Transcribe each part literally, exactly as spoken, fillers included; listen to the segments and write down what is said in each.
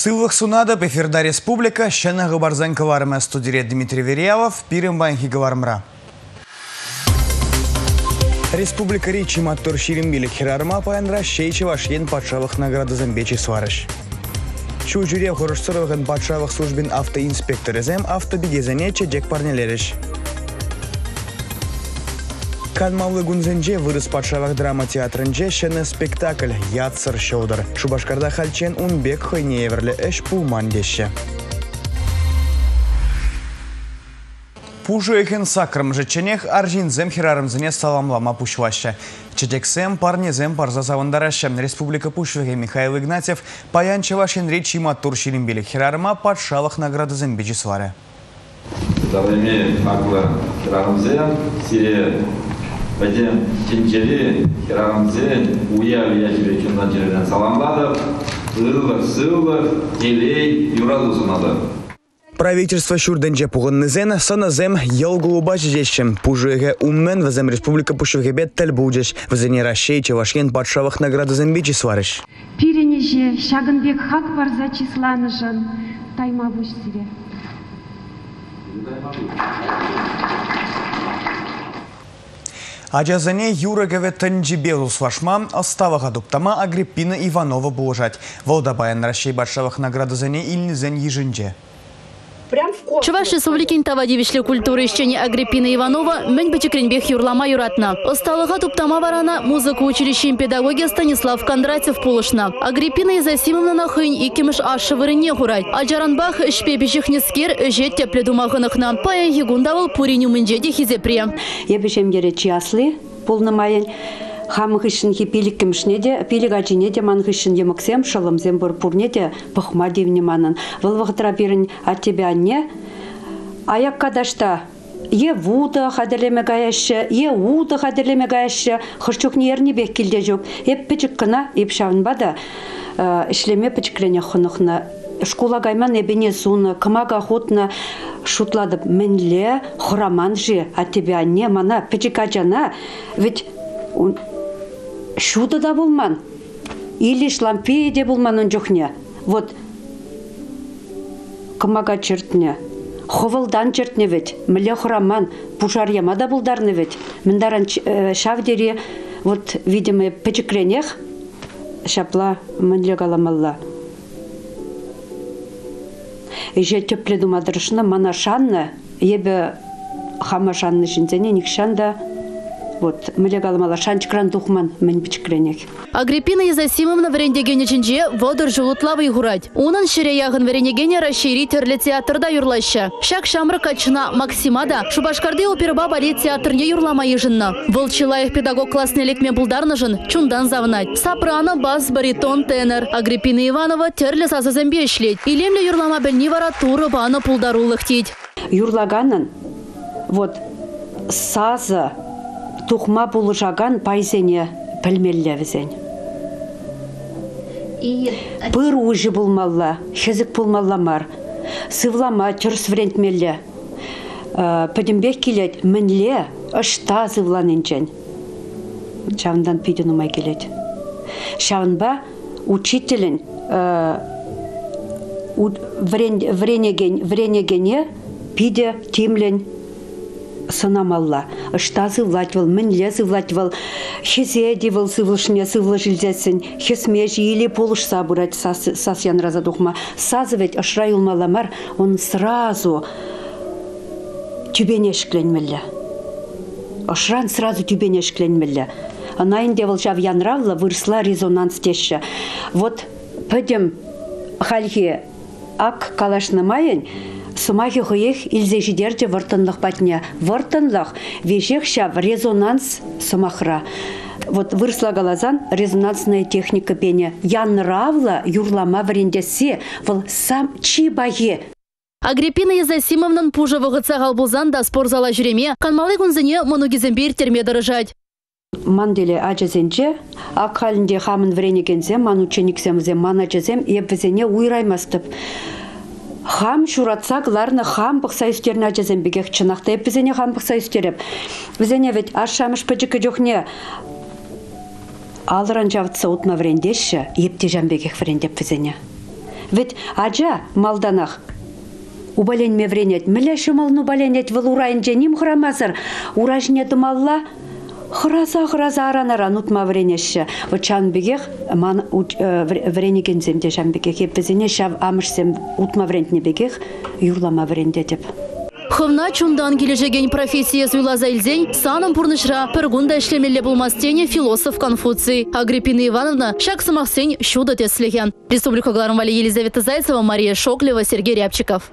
Сылвых сунада эфирда республика, щена габарзан каварма студире Дмитрий Верьявов, пирем банхи гавармра. Республика Ричи Маттур Ширимбили Хирарма паянра шейче вашен патшавых награды замбечи сварыш. Шу жюре хорышсырылған патшавых службин автоинспекторызем автобегезанече джек парнелериш. Канмалы гунзенже вырыс патшавых драма театрынже шены спектакль «Ятсыр шоудыр». Шубашкарда халчен унбек хойнееверлі эш пулман деші. Пужу эхен сакрым жеченех аржинзем хирарымзыне саламлама пушваще. Чедексем парнезем парза савандаращем Республика Пушвеге Михаил Игнатьев паянчевашен речи Маттур Ширимбили хирарыма патшавых награды зембечи сваре. Завреме акла хирарымзем сире Бәдем тенчері хирарымзе уя вияжбе кюндан жерден саламлады, ылыр, сылыр, елей, юралу сынады. Правительство шурденже пуғыннызен саназем елгулуба жешем. Пужуеге уммен вазем Республика Пушвегебе тәл будеш. Вазене рашейче вашен патшавых награды зембечи сварыш. Пиренеже шагынбек хак барза числаныжын тайма вуштире. Аджазане юрагеве тенджибелу свашма оставаха дуптама Агриппина Иванова буложать. Волдабаян рашей батшавых наградозане ильнизен ежинже. Чуваш республикин тавадивишле культуры ищени Агриппина Иванова мен бечекренбех юрлама юратна. Осталыга туптама варана музыка училищем педагогия Станислав Кондратьев пулышна. Агриппина Изасимовна нахынь икимыш ашы вырыне хурать. Аджаранбах шпебежих нескер жет тепле думахынахна. Паян егундавал пуриню мынжеде хизепре. Ебежем геречи асли полномаян. Хамыхышын хипилик кемшнеде, пилигачинеде манхышын емаксем шалымзем бурпурнеде пахмади вниманан. Вылвахтра бирин от тебя не. А як кадашта е вуда хадерлеме гаяще, е уда хадерлеме гаяще, хырчук нерни бек килде жок. Еп пичик кына, еп шавынбада, ишлеме пичиклене хынықна. Школа гайман эбене суны, кымага хотна шутлады менле, хураман же, от тебя не, мана пичикачана, ведь шуда да булман. Или шлампея де булман он жохне. Вот кымага чертне. Ховылдан чертне ведь. Мле хураман. Пушар яма да булдарны ведь. Мендаран шавдере вот, видимо, печекренех шапла мле галамалла. Иже тепле думадырышна мана шанна. Ебе хама шанны шинзене никшанда. Вот, мы легалмала шанчкран духман, мен пичкренек. Агриппина Изасимовна врендегене чинже водор жулутлавы игурать. Унан ширеягын врендегене расширить терле театрда юрлаща. Шак шамры качна Максимада, Шубашкарды оперба балет театрне юрлама ежинна. Волчилаев педагог классный лекме булдарныжын, чундан завнать. Сопрано, бас, баритон, тенор. Агриппина Иванова терле сазазембе шлеть. Илемле юрлама бельни вара туры бана пулдарулых тить. Юрлаганын, вот, саза, тухма булыжаган пайзене пілмелле візен. Пыр ұжы бұлмалла, хезік бұлмалламар, сывлама түрс врентмелле. Пәдімбек келет, мінле, ұшта зывланынчен. Шавындан пейден ұмай келет. Шавынба учителін вренегене пейде темлен сынамалла. Ышта зывлатвал, мінле зывлатвал, хезе девал сывлышне сывлышылзесін, хесмеж или полышса бурать сасян разадухма. Сазы ведь ышра юлмаламар, он сразу тюбене шкленмелле. Ышран сразу тюбене шкленмелле. Анайын девал жав янравла, вырсла резонанс теші. Вот пөдем хальхе ак калашнымайын, сумахи хуех илзе жидерде вартынлық батне. Вартынлық вежех шав резонанс сумахра. Вот вырсла галазан резонансная техника пене. Ян равла юрлама врендесе вол сам чибае. Агриппина Изасимовнан пужа вғытса ғалбузан да спорзала жүреме, канмалы күнзіне мұнугезембер терме дырыжать. Манделе ажазенже, ак халінде хамын вренегензе, ман учениксемзе, ман ажазем, ебвізене уйраймастып. Хам шуратсак ларны хам бықса үстерін ажазен бігек чынақта. Бізене хам бықса үстеріп. Бізене ведь ашамыш пөджікі жоқне алыран жавытса ұтма врендеші, епте жамбегек врендеп бізене. Ведь аджа малданах убален мевренет, мляши малну убаленет в урайнже ним храмазар, уражнет малла, храза храза аранаран утма вренеше. Вот чан бегех ман врениген земде шам бегех, епезине шав амышсем утма врентне бегех, юрлама врендетеп. Хывна чундан кележеген профессия зуйлаза илзень, саным пурнышра пергунда ишлемелле булмастене философ Конфуций. Агриппина Ивановна шак самахсень щуда теслеген. Республика Гларамвали Елизавета Зайцева, Мария Шоклева, Сергей Рябчиков.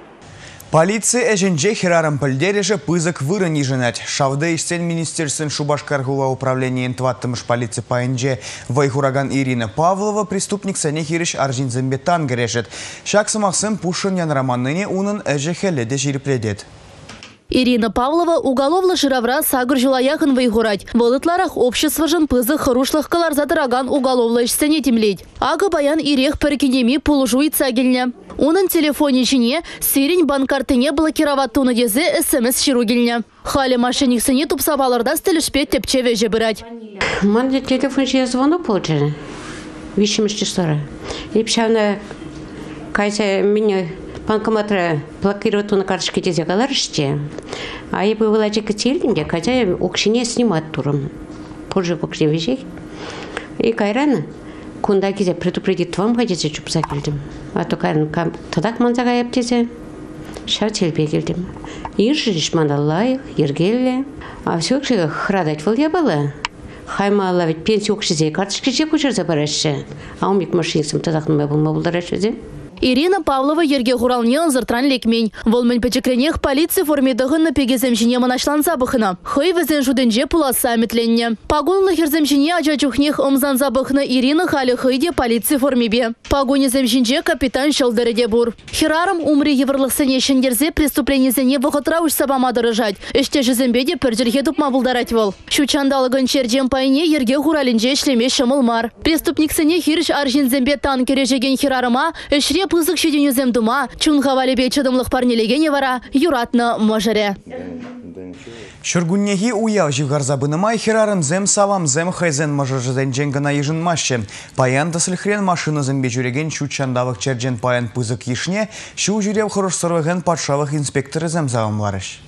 Полиция эженже хирарым пыльдереже пызык вырыни женать. Шавды иштен министерствен Шубашкаргула управление интваттымыш полиция пайынже вайхураган Ирина Павлова преступник сәне хириш аржин зембетан грешет. Шак самахсым пушын ян романныне унын эже хеледе жирипледет. Ирина Павлова уголовно жиравра сагыр жилаяхын вайхурать. Волытларах общество жын пызы хырушлых каларза дыраган уголовлы ішсене темлейд. Ага баян ирех перекинеми пулужуй цагельня. Унын телефоне жіне сирень банкартыне блокироваттуны дезе смс ширу гельня. Хали мошенниксыне тупсаваларда стелешпе тепче веже бырать. Манда телефон же звонок получили. Вишимышти сора. И пшавна кайся меня банкоматра блокировать на карточке дезе галарыште. А я бы вылачи котельнде, хотя я окшине снимать туром. Позже покре вещей. И кайрана. Кунда кизе предупредит вам хотите чупса келдим. А то кайран тадак манзага яптезе. Шав телбе келдим. Иржиш мандаллай, ергелле. А все окшига храдать вол я была. Хайма алла ведь пенсию окшизе карточки же кучер забарашше. А умик машинисым тадак нуме булма булдарашше. Ирина Павлова ерге хуралне анзыртран лекмень. Волмен печекренех полиция формедығын на пегезем жіне манашланса бұхына. Хой везен жуденже пуласа метленне. Пагонлы херзем жіне ажачухнех омзанса бұхына Ирина халі хойде полиция формебе. Пагоне земжинже капитан шалдыреде бур. Хирарым умри еврлық сене шендерзе преступление зене вұқытра уж сабама дырыжать. Эште жезембеде перджерге тупма булдарать вол. Шучандалығын чердем пайне ерге хуралинже шлеме шамылмар. Преступник сене хирш аржин зембе танкережеген хирарыма эшре пызык шеденюзем дума, чунхавалебе чадымлық парнелегене вара, юратны можере. Шургуннеги уяв живгарзабынымай хирарым зем савам зем хайзен можержен дженгана ежін маще. Паян тасылхрен машина зембе жүреген шучандавық черджен паян пызык ешне, шу жүрев хорош сорвеген патшавық инспекторы зем завамларыш.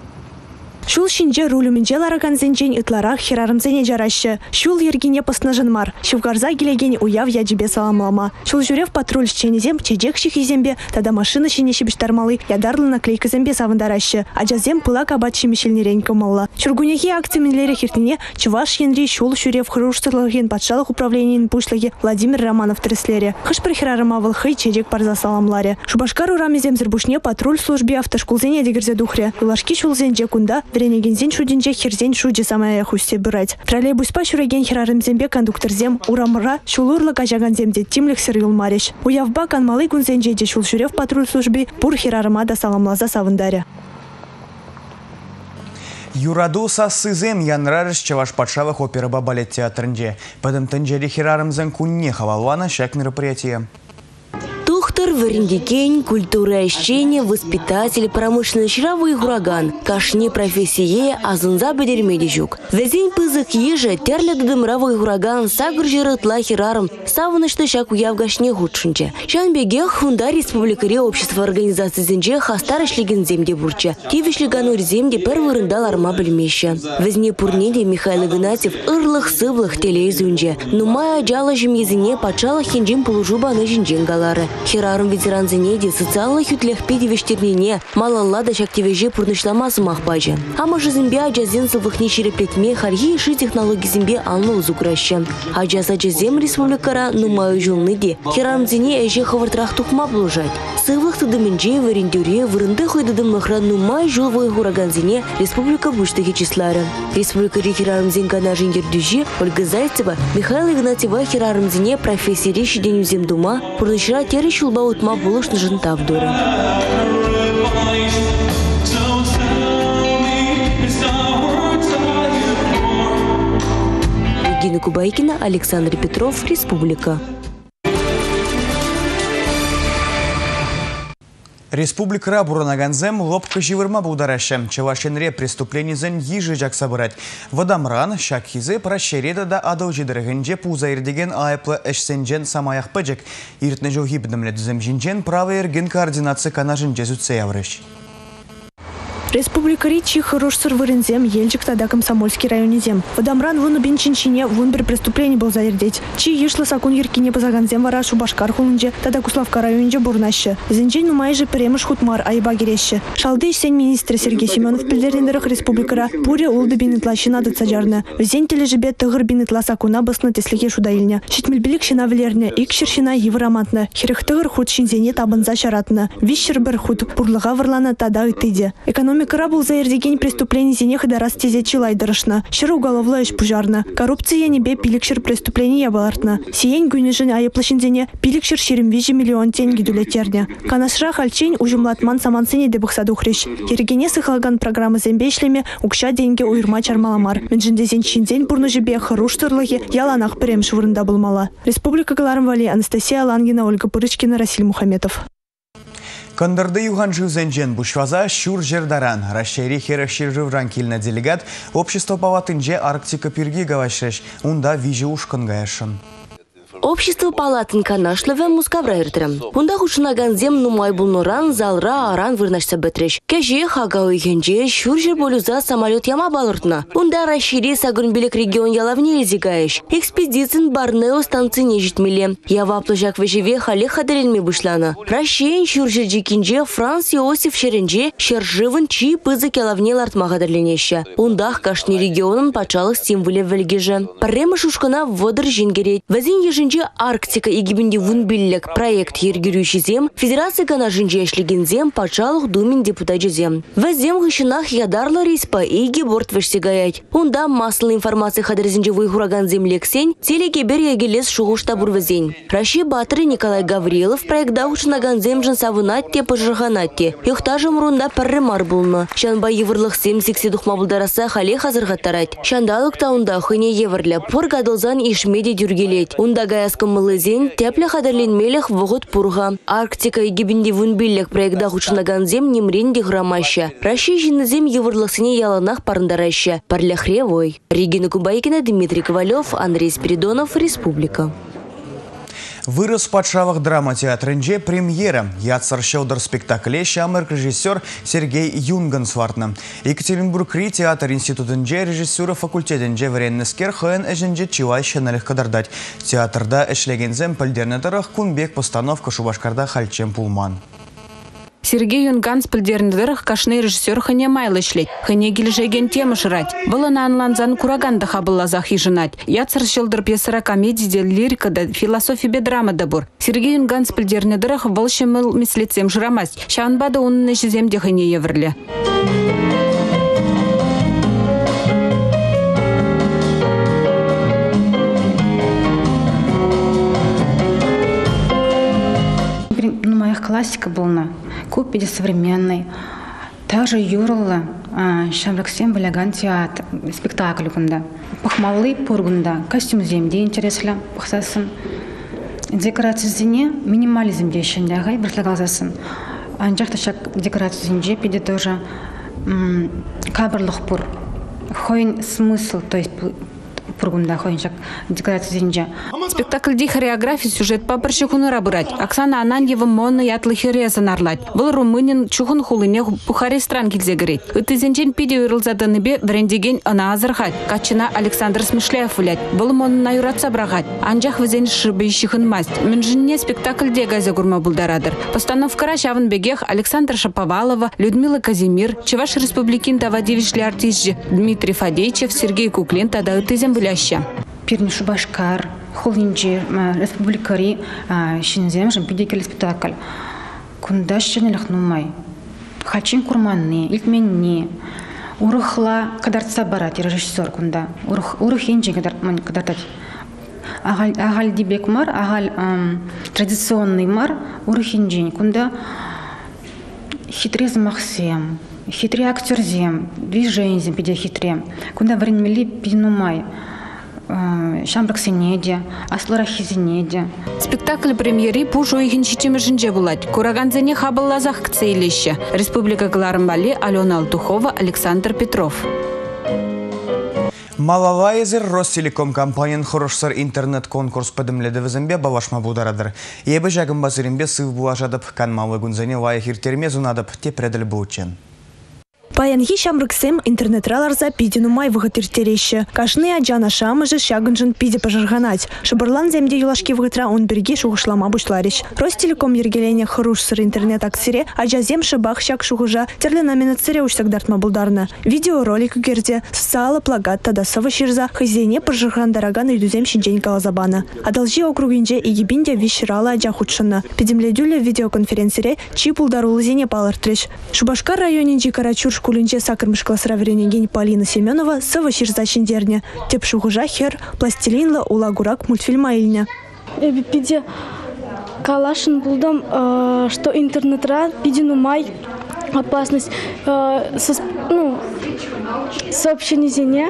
Шул шинже рулюменже лараган зенжен ытларах хирарым зене жарашы. Шул ергене паснажын мар. Шувгарза келеген уяв яджибе саламлама. Шул жүрев патруль шченезем чедек шихизембе, тада машина шине шибіштармалы ядарлы наклейка зембе савындарашы. Аджазем пылак абат шимешелнерен комалла. Шургунеги акцименлері хиртине Чуваш Енри шул жүрев хыруштырлыген патшалық управлениен пушлыги Владимир Романов треслере. Хыш бір хирарым авыл хый чедек парза саламларе. Шубашкар урамезем зірбушне патруль службе автошкулзене дегірзе духре. Улашки шул зенже кунда Вренегензен шудинже херзен шуди самая хусте бырать. Троллейбуспа шуреген хирарым зембе кондукторзем урамыра шулурлык ажаган земде тимлих сырыл мариш. Уявба канмалы гунзенже де шул шурев патруль службе бур хирарыма да саламлаза савындаре. Юраду сассызем янрарыш чаваш патшавых операба балет театрынже. Падым тынжери хирарымзен кунне хавалвана шак мероприятие. Тухтар, варендикен, культура ощения, воспитатель, промышленный шравый ураган. Кашни профессие, азунза бедермедижук. Везень пызык еже, терля дудымравый ураган, сагржиры тлахираром, савынышты шаку явгашне худшынче. Шанбегех хунда республикаре общество организации зенже хастарыш леген земде бурча. Тивишлиганур земде пер вырындал арма бельмеща. Везне пурнеде Михаил Игнатьев ырлых сывлых телеизунже. Нумая джала жемезине пачала хинджим полужуба на жинджингалары. Хирарым ветеран зенеде социальных ютлех педевештернине малаллада шактивеже пурнышламасы махпажы. Ама жизымбе аджазен сылвых нечереплетме харьи иши технологии зембе анлы узукраща. Аджаз аджазем республикара нумаю жылныде хирарым зене эже хавартрах тухма блужать. Сывлых тыдымынже варендюре вырынды хойдыдым махра нумай жылвой ураган зене республика буштыги числары. Республика хирарым зенгана жиндердюже Ольга Зайцева Михаил Игнатьева хирарым зене профессии речи деню земдума пурнышра тери шулба утма булыш нажын тавдуры. Евгения Кубайкина, Александр Петров, Республика. Республика буранаганзем лопка живырма будараща. Чавашенре преступленизен ежи жак собрать. Вадамран, шакхизы, прощереда да адалжи дырыгынже пузайырдеген айплы эшсенжен самаях пыджек. Иртне жоги бідімлі дүземжинжен правы ерген координация канажын жезутсе яврыш. Республика Ричи хорошсыр вырынзем, елжик тада Комсомольский районезем. Вадамран вуну бенчинчине вун бір преступление был завердеть. Чи ешлы сакун еркине позаганзем вара Шубашкар хулынже, тада Куславка районже бурнаще. Зенжен нумайжы перемыш хутмар айба кереші. Шалды сен министр Сергей Семенов пілдеріндіріх республикара пуре улды бинытла шина дыцаджарны. Везен тележебе тығыр бинытла сакуна басны теслиге шудайылне. Шитмельбелік шина вілерне, икшір шина евроматны. Херіх тығыр худ шинзене табынза шаратны. Вишшір бір худ пурлыға варланы тада үйтіде. Экономика был заердеген преступлений зенех и дорас тезе чилайдырышна. Шыр уголовла иш пужарна. Коррупция небе пиликшир преступления ябалартна. Сиень гүнежін айыплышын зене пиликшир шеремвежі миллион тенге дүлетерне. Канашра хальчень ужумлатман самансыне дебықсаду хрещ. Ергене сыхалган программы зембешлеме укша деньги уйырма чармаламар. Менжінде зенчинзен бурны жебе хыруштырлығы яланақ прем швырында булмала. Республика Галарм Вали, Анастасия Лангина, Ольга Пырычкина, Расиль Мухаметов. Кондырды юган живзенжен бушваза шур жердаран. Расшири херашир живран кильна делегат общество палатынже Арктика пирги гавашреш. Унда вижи ушкан гаяшын. Общество палатын канашлыве мускавра иртірім. Унда хушынаган зем нумай булнуран залра аран вырнашса бетреш. Кеже хага уйгенже шур жер болюза самолет яма балыртна. Унда расшири сагынбелек регион ялавне элзигаеш. Экспедицин Барнео станции не житмеле. Ява плыжак вежеве хале хаделенме бушлана. Расшиен шур жер жекинже Франц Иосиф шеренже шержывын чи пызык ялавне лартма хаделенеща. Ундах кашни регионын пачалых символе вельгеже. Парема шушкана водыр жингерет. Вазин ежин Арктика и гибенди вунбиллек проект ергерющий зем, федерация канажинже эшлеген зем, пачалых думин депутатжи зем. В зем гыщинах ядарлы рейспа иги борт вешсегаять. Унда маслы информации хадрезинже выйгураган землексень, телекебер егелес шугушта бурвезень. Раши Батыры Николай Гаврилов проекта ушнаган земжин савынатте пожырганатте. Юхтажы мурунда парремар булны. Шанба еврлых сем сикси духмабылдараса хале хазыргаттарать. Шандалык таунда хыне еврля пор гадылзан ишмеде дюргелет. Унда Гаяском мылызен тепля хадарлинмелях вогот пурга. Арктика и гибенди вунбиллек проекта хучнаган зем немренди грамаща. Раши жинызем еврлысыне яланах парндараща. Парлях ревой. Регина Кубайкина, Дмитрий Ковалев, Андрей Спиридонов, Республика. Вырос в подшавах драма-театрынже премьера. Яцар щелдыр спектакле шамырк режиссер Сергей Юнган свартна. Екатеринбург-Ри театр институтынже режиссера факультетынже вареннескер хын эжінже чилай шенелих кадардать. Театрда эшлегензем пілдерні тарах кунбек постановка Шубашкарда хальчем пулман. Сергей Юнган спілдеріндіріх кашны режиссер хыне майлы шлет. Хыне келжеген темы жырать. Былына анланзан кураганда хабыллазах ежынать. Яцыр шылдыр пьесара комедия, лирикада, философия бе драмада бур. Сергей Юнган спілдеріндіріх вылшымыл мислецем жырамась. Шанбада унны жеземде хыне еврлі. Классика была, купили современный. Также юрлы, шамраксем баляган театр, спектакль гунда. Пахмалы пургунда, костюм земде интересно, пахсасын. Декорация зене, минимализм дещен, да, гай, братлагалзасын. Анжахта шак декорация зенже, пиде тоже кабрлых пур. Хойн смысл, то есть пургунда, хойн шак декорация зенже. Спектакльде хореография сюжет папарщик хунара брать. Оксана Ананьева монны ятлы хереза нарлать. Был румынин чухун хулыне Бухаре стран килзе греть. Это зенчен пиде уйрылзаданыбе брендеген ана азырхать. Качина Александр Смышляев влять. Был монны наюратса брагать. Анжах везен шибыйщихын масть. Менжинне спектакльде газе гурма булдарадыр. Постановкара шавын бегех Александр Шаповалова, Людмила Казимир, Чеваш республикин Тавадевичли артистжи Дмитрий Фадейчев, Сергей Куклин тада это буляща. Пирни Шубашкар, Холинджи, Республика Ри, Шинземжем, пидекели спектакль. Кундащане лахнумай. Хачин курманни, ильтменни. Урухла кадарца барат, режиссер кунда. Урухинджи кадартать. Агаль дибек мар, агаль традиционный мар, урухинджи кунда. Хитрез махсем, хитрый актер зем, движение зем пидя хитрем. Кунда времени пинумай. шамрак сенеде, асларахи сенеде. Спектакль премьери пуш ойхин чичимешинче булать. Кураганзене хабыллазах кцейлище. Республика Галарымбали, Алена Алтухова, Александр Петров. Малалайзер Ростелеком компаниян хорошсыр интернет-конкурс пөдімледі візімбе балашма бударадыр. Ебі жәгін басырынбе сыв булажадып, канмалы гүнзіне лайық иртерме зунадып, тепреділ бұлчен. Паянхи шамрыксем интернет-раларза пидину май выготыртерещи. Кашны аджана шамыжы шагынжын пиде пожарганать. Шабырлан земде юлашки выготра он берги шугышлама бушларищ. Ростелеком ергелене хорошсыр интернет-аксире аджа зем шыбах шак шугыжа терлі номинацире уштагдартма булдарна. Видеоролик үгерде социалы плагат тада сывы ширза хызене пожаргандараган үйдузем шинжен калазабана. Адалжи округинже игибинде виширала аджа худшына. Педемледюле видеоконференцире чи пулдарулы зене палыртрыш. Шубашкар районинжи Карачур шкулинче сакырмыш классра веренеген Полина Семенова сывы ширза шиндерне. Теп шугыжа хер пластилинла улагурак мультфильма ильня. Пиде калашин булдам, что интернетра пидину май опасность ну сообщение зене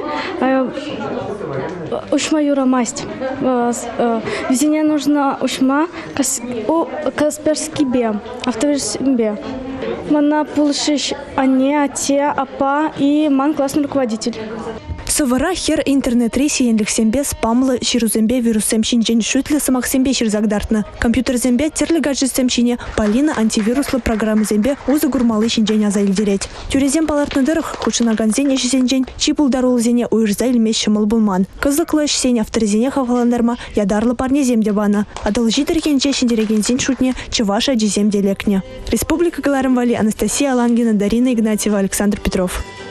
ушма юра масть. Везене нужно ушма касперский бе, автоверсий бе. Мана пулшиш ане, ате, апа и ман классный руководитель. Сывара хер интернет-рейси енлік сембе спамлы ширузембе вирусем шинжен шутлы самак сембе ширзагдартны. Компьютер зембе терлі гаджет семшине Полина антивируслы программы зембе узы гурмалы шинжен аза илдерет. Тюрезем палартны дырых худшынаган зене шизенжен чипулдарул зене уйырза илмес шымыл булман. Кызыклы шсен авторизене хаваландарма ядарлы парне земде бана. Адалжи тіргенже шиндереген зен шутне чываша джизем делекне. Республика Галарымбали, Анастасия Алангина, Дарина Игнатьева, Александр Петров.